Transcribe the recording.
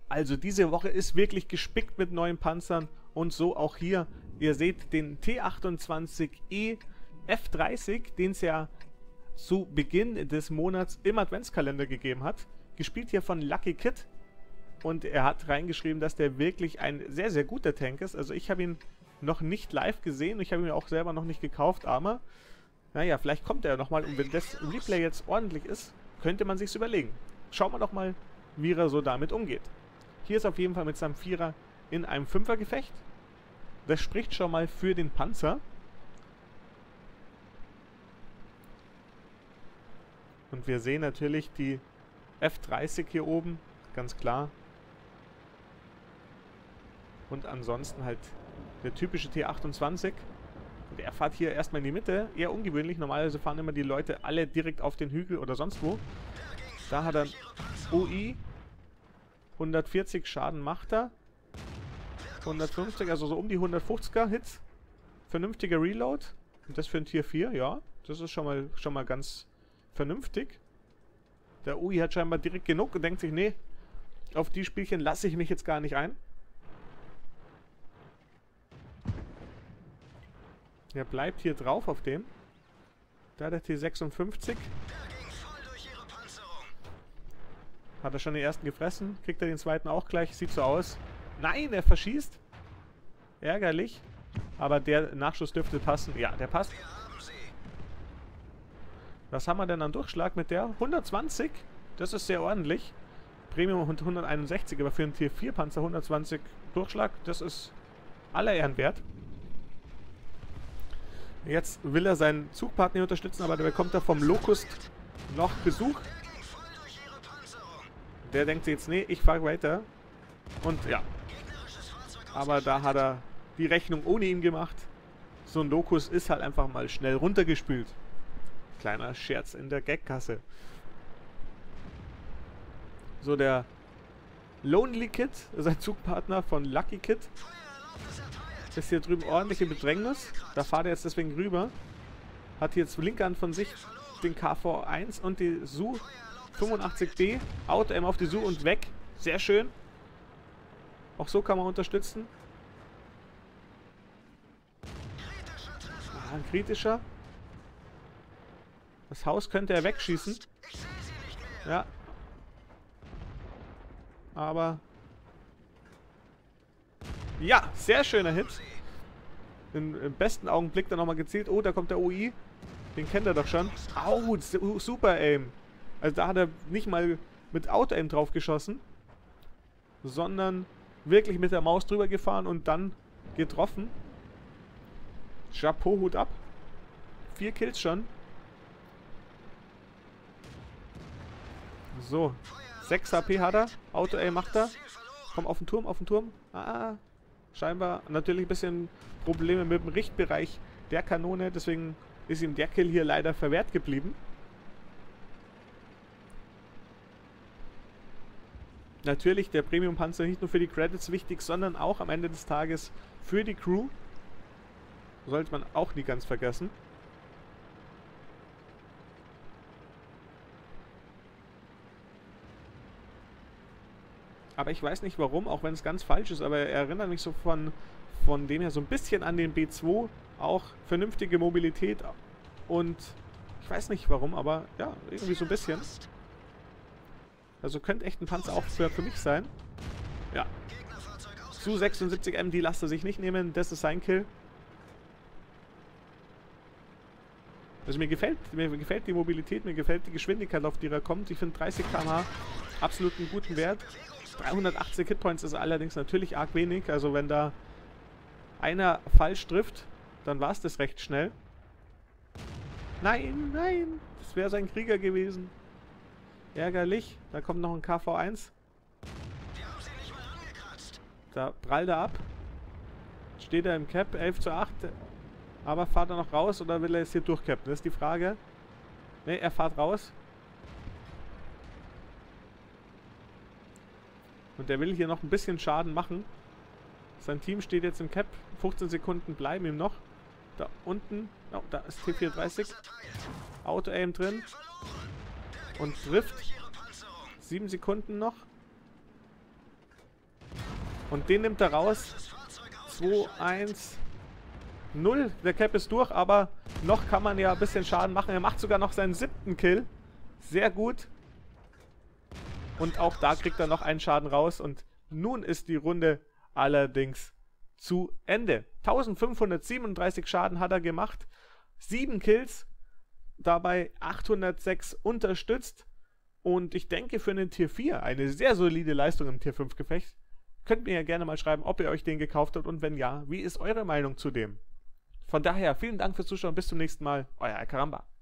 Also diese Woche ist wirklich gespickt mit neuen Panzern und so auch hier. Ihr seht den T28E F30, den es ja zu Beginn des Monats im Adventskalender gegeben hat. Gespielt hier von Lucky Kid. Und er hat reingeschrieben, dass der wirklich ein sehr, sehr guter Tank ist. Also ich habe ihn noch nicht live gesehen. Ich habe ihn auch selber noch nicht gekauft, aber naja, vielleicht kommt er ja nochmal. Und wenn das Replay jetzt ordentlich ist, könnte man sich's überlegen. Schauen wir doch mal, wie er so damit umgeht. Hier ist auf jeden Fall mit seinem Vierer in einem Fünfergefecht. Das spricht schon mal für den Panzer. Und wir sehen natürlich die F30 hier oben, ganz klar. Und ansonsten halt der typische T28. Und er fährt hier erstmal in die Mitte. Eher ungewöhnlich. Normalerweise fahren immer die Leute alle direkt auf den Hügel oder sonst wo. Da hat er ein UI. 140 Schaden macht er. 150, also so um die 150er Hits. Vernünftiger Reload. Und das für ein Tier 4, ja. Das ist schon mal ganz vernünftig. Der UI hat scheinbar direkt genug und denkt sich, nee, auf die Spielchen lasse ich mich jetzt gar nicht ein. Er bleibt hier drauf auf dem. Da der T56. Hat er schon den ersten gefressen? Kriegt er den zweiten auch gleich? Sieht so aus. Nein, er verschießt. Ärgerlich. Aber der Nachschuss dürfte passen. Ja, der passt. Was haben wir denn an Durchschlag mit der? 120. Das ist sehr ordentlich. Premium 161, aber für einen Tier 4 Panzer 120 Durchschlag, das ist aller Ehren wert. Jetzt will er seinen Zugpartner unterstützen, aber der bekommt er vom Locust noch Besuch. Der denkt sich jetzt, nee, ich fahre weiter. Und ja. Aber da hat er die Rechnung ohne ihn gemacht. So ein Locust ist halt einfach mal schnell runtergespült. Kleiner Scherz in der Gagkasse. So, der Lonely Kid, sein Zugpartner von Lucky Kid, ist hier drüben ordentliche Bedrängnis. Da fahrt er jetzt deswegen rüber. Hat hier jetzt linke Hand von sich den KV1 und die Su 85B. Auto-M auf die Su und weg. Sehr schön. Auch so kann man unterstützen. Ah, ein kritischer. Das Haus könnte er wegschießen. Ja. Aber... ja, sehr schöner Hit. Im besten Augenblick dann nochmal gezielt. Oh, da kommt der UI. Den kennt er doch schon. Au, super Aim. Also da hat er nicht mal mit Auto-Aim drauf geschossen, sondern wirklich mit der Maus drüber gefahren und dann getroffen. Chapeau, Hut ab. 4 Kills schon. So, 6 HP hat er. Auto-Aim macht er. Komm, auf den Turm, auf den Turm. Ah, scheinbar natürlich ein bisschen Probleme mit dem Richtbereich der Kanone. Deswegen ist ihm der Kill hier leider verwehrt geblieben. Natürlich der Premium-Panzer nicht nur für die Credits wichtig, sondern auch am Ende des Tages für die Crew. Sollte man auch nie ganz vergessen. Aber ich weiß nicht warum, auch wenn es ganz falsch ist, aber er erinnert mich so von dem her so ein bisschen an den B2. Auch vernünftige Mobilität und ich weiß nicht warum, aber ja, irgendwie so ein bisschen. Also könnte echt ein Panzer auch für mich sein. Ja. Su 76M, die lasst er sich nicht nehmen, das ist sein Kill. Also mir gefällt die Mobilität, mir gefällt die Geschwindigkeit, auf die er kommt. Ich finde 30 km/h absolut einen guten Wert. 380 Hitpoints ist allerdings natürlich arg wenig. Also wenn da einer falsch trifft, dann war es das recht schnell. Nein, nein, das wäre sein Krieger gewesen. Ärgerlich. Da kommt noch ein KV1. Da prallt er ab. Steht er im Cap, 11:8. Aber fahrt er noch raus oder will er jetzt hier durchcappen? Das ist die Frage. Ne, er fährt raus. Und der will hier noch ein bisschen Schaden machen. Sein Team steht jetzt im Cap. 15 Sekunden bleiben ihm noch. Da unten. Oh, da ist T430. Auto-Aim drin. Und trifft. 7 Sekunden noch. Und den nimmt er raus. 2, 1, 0. Der Cap ist durch, aber noch kann man ja ein bisschen Schaden machen. Er macht sogar noch seinen 7. Kill. Sehr gut. Und auch da kriegt er noch einen Schaden raus. Und nun ist die Runde allerdings zu Ende. 1537 Schaden hat er gemacht. 7 Kills. Dabei 806 unterstützt. Und ich denke für einen Tier 4 eine sehr solide Leistung im Tier 5 Gefecht. Könnt mir ja gerne mal schreiben, ob ihr euch den gekauft habt und wenn ja, wie ist eure Meinung zu dem? Von daher, vielen Dank fürs Zuschauen, bis zum nächsten Mal, euer Alcaramba.